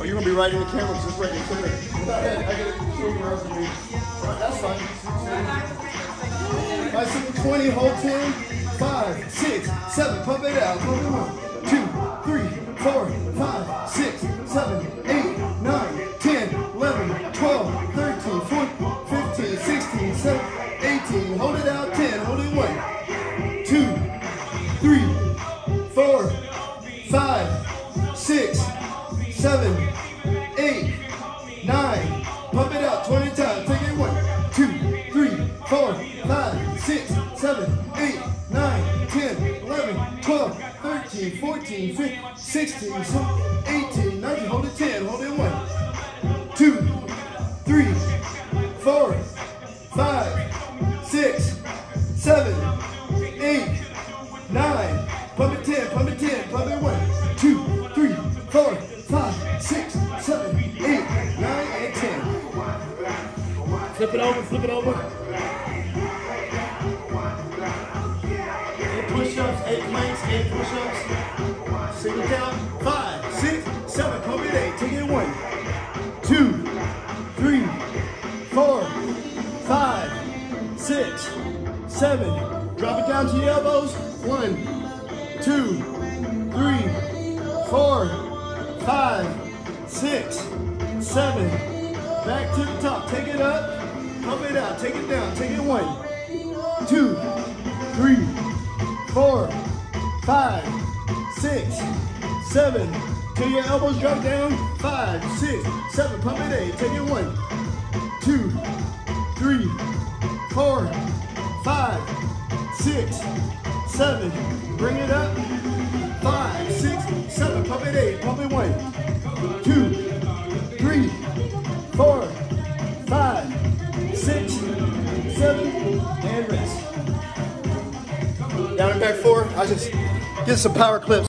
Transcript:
Oh, you're gonna be right in the camera, just right in the camera. I get it. Show you where else to be. That's fine. All right, so 20, hold 10, 5, 6, 7, pump it out. Pump it 1, 2, 3, 4, 5, 6, 7, 8, 9, 10, 11, 12, 13, 14, 15, 16, 17, 18. Hold it out. 10. Hold it 1, 2, 3, 4, 5, 6, 7, 8, 9. Pump it out 20 times. Take it 1, 2, 3, 4, 5, 6, 7, 8, 9, 10, 11, 12, 13, 14, 15, 16, 18, 19. Hold it 10. Hold it 1, 2, 3, 4, 5, 6, 7, 8, 9. Pump it 10. Pump it 10. Pump it 1, 2, 3, 4, 5, 6, 7, 8, 9, and 10. Flip it over, flip it over. 8 push-ups, 8 planks, 8 push-ups. Single count. 5, 6, 7. Pump it 8. Take it 1, 2, 3, 4, 5, 6, 7. Drop it down to your elbows. 1, 2, 3, 4, 5, 6, 7. Back to the top. Take it up. Pump it out. Take it down. Take it 1, 2, 3, 4, 5, 6, 7. Till your elbows drop down. 5, 6, 7. Pump it 8. Take it 1, 2, 3, 4, 5, 6, 7. Bring it up. 5, 6, 7. Pump it 8. Pump it 1, 2, 3, 4, 5, 6, 7, and rest. Down and back 4. I just get some power clips.